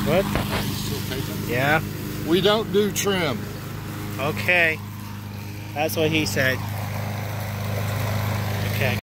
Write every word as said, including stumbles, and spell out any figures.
What? Still taping? Yeah. We don't do trim. Okay. That's what he said.